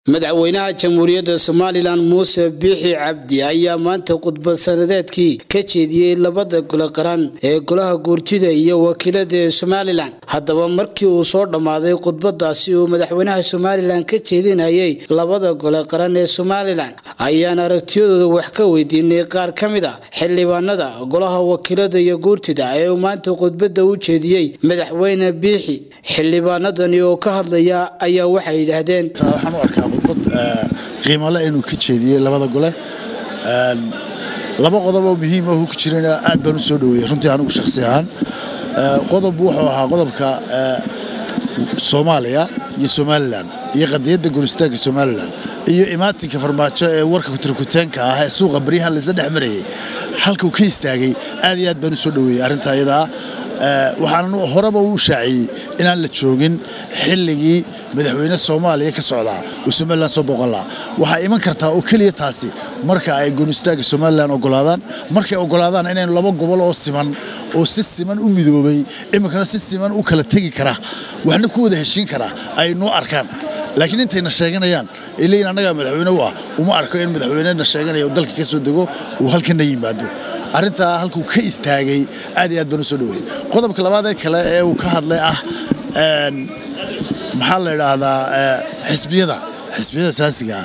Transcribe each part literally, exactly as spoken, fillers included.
madaxweynaha jamhuuriyadda Soomaaliland Muuse Biixi Cabdi ayaa maanta khudbad sanadeedkii ka jeediyay labada gole qaran ee golaha guurtida iyo wakiilada Soomaaliland haddaba markii uu soo dhamaaday khudbadaasi uu madaxweynaha Soomaaliland ka jeedinayay labada gole qaran ee Soomaaliland ayaan aragtiyadooda wax ka weydiinay qaar kamid ah xildhibaanada golaha wakiilada iyo guurtida ee uu maanta khudbada u jeediyay madaxweyne Biixi xildhibaanadani oo ka hadlaya ayaa waxay yiraahdeen qiimo la inuu ka jeediyay labada gole een laba qodob oo muhiim ah oo ku jirana aad baan u soo dhaweeyay runtii anigu shakhsi ahaan qodob wuxuu ahaa qodobka Soomaaliya iyo Somaliland iyo qadiyada guristaanka Somaliland iyo imaatinka farmaajo ee warka ku tirkutaanka ah ee suuqa bariyaha la isla dhaxmarayay halka uu ka istaagay aad iyo aad baan u soo dhaweeyay arinta ayada waxaan horaba u shaaciyay inaan la joogin xilligii madaxweynaha Soomaaliya ka socda oo Somaliland soo boqol la waxa iman kartaa oo kaliya taasi marka ay gonistaag Somaliland ogolaadaan marka ay ogolaadaan inay laba gobol oo siman oo si siman u midoobay imikana si siman u kala tagi kara waxna ku wada heshiin kara ay noo arkaan laakiin intayna sheeganayaan ilaa anaga madaxweyne waa uma arko in madaxweynaha sheeganayo dalka ka soo dago oo halkan yimaado arinta halku ka istaagay aad iyo aad baan u soo dhaweeyay qodobka labaad ee kale ee uu ka hadlay ah een maxaa la yiraahdaa xisbiyada xisbiyada saasiga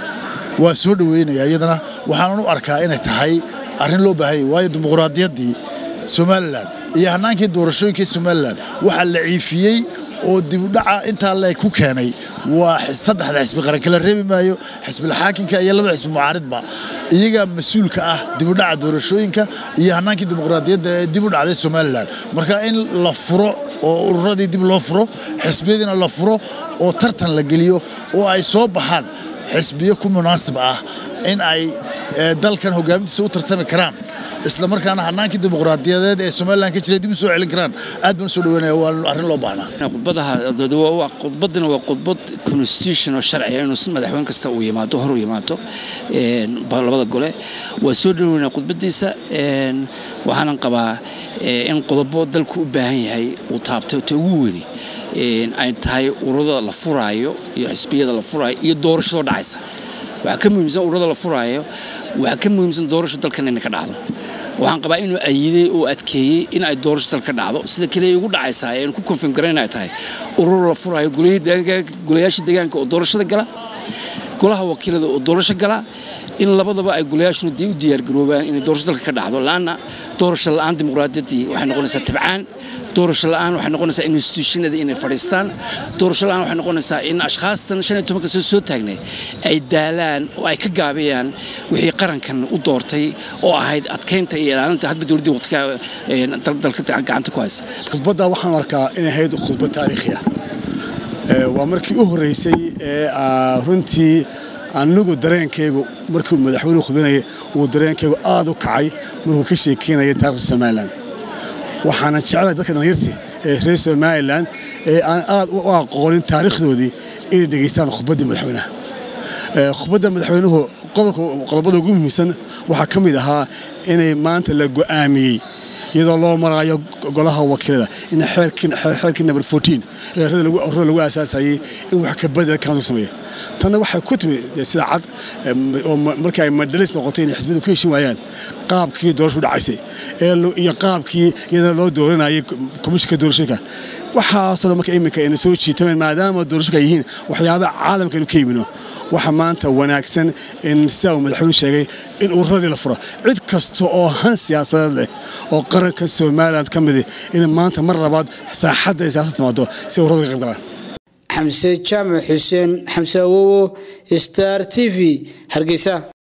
waa soo dhaweynaya iyadana waxaan u arkaa inay tahay arin loo baahay waayo dimuqraadiyadii Somaliland iyo hanaankii doorashooyinkii Somaliland waxa la ciifiyay oo dib u dhaca inta la ku keenay waa saddexda xisbi qaran kala reebi maayo xisbi xaakimka iyo laba xisbi mucaaradba iyaga mas'uulka ah dib u dhaca doorashooyinka iyo hanaankii dimuqraadiyadda ee dib u dhacday Somaliland marka in la furo oo ururadii dib loo furo xisbiyadina la furo oo tartan la geliyo oo ay soo baxaan xisbiyo ku munaasib ah in ay dalkan hogaamintiisa u tartami karaan isla markaana hanaankii dimuqraadiyadeed ee Somaliland ka jiray dib u soo celin karaan aad baan soo dhaweynaa waa arrin loo baahnaa khudbadaha waa khudbadna waa khudbad constitution oo sharci ah inuu madaxweyne kasta uu yimaado hor u yimaado een labada gole waa soo dhaweynaa khudbadiisa een waxaan qabaa in qodobo dalku u baahan yahay uu taabtay oo ugu weyn een ay tahay ururada la furaayo iyo xisbiyada la furaayo iyo doorashada dhacaysa waxa ka muhiimsan ururada la furaayo waxa ka muhiimsan doorashada dalkan in ka dhacdo waxaan qabaa inuu ayiday oo adkeeyay in ay doorashada ka dhacdo sida kale ugu dhacaysa ay ku confirm gareynay tahay urur la furaayo golayaasha deegaanka oo doorashada gala golaha wakiilada oo doorasho gala in labadaba ay golayaashu u diyaar garoobaan in doorashada ka dhacdo laana doorasho la'aan dimuqraadiyadii waxay noqonaysaa tabcaan doorasho la'aan waxay noqonaysaa institutionada inay fadhiistaan doorasho la'aan waxay noqonaysaa in ashxaastan shan iyo toban ka soo taagnay ay daalaan oo ay ka gaabiyaan wixii qarankan u doortay oo ahayd adkeynta iyo ilaalinta hadba dawladda waqtiga dalka gacanta ku haysa khudbadda waxaan arkaa inay ahayd khudbad taariikhi ah ee waa markii u horeysay ee runtii anigu dareenkaygu markii madaxweynuhu khudbanayay uu dareenkaygu aad u kacay markuu ka sheekeynayay taariikhda Somaliland waxaan jeclahay dadka dhalinyarta ee reer Somaliland ee aan aad u aqoonin taariikhdoodii inay dhageystaan khudbadda madaxweynaha ee khudbadda madaxweynuhu qodobka qodobada ugu muhiimsan waxa ka mid ahaa inay maanta la go'aamiyay iyadoo loo marayo golaha wakiilada in xeerkin xeerkin number fourteen ee rada lagu rada lagu asaasayay in wax ka bedel kan sameeyo tan waxay ku timi sida cad oo markii ay madhalis noqotay in xisbiyadu ku heshiin waayaan qaabkii doorasho dhacaysay ee iyo qaabkii iyada loo dooranayay komishanka doorashada waxa soo markay iminka in soo jiitameen maadaama doorashada yihiin waxyaabo caalamka inuu ka yimino waxa maanta wanaagsan in saaw madaxweynuhu sheegay in uu radii la furo cid kasta oo han siyaasadeed leh oo qaranka Soomaaliland ka mid ah in maanta mar labaad saaxadda siyaasadda timaado si uu radii qayb galaan Xamse Jaamac Xuseen Xamse Awowo Star T V Hargeysa.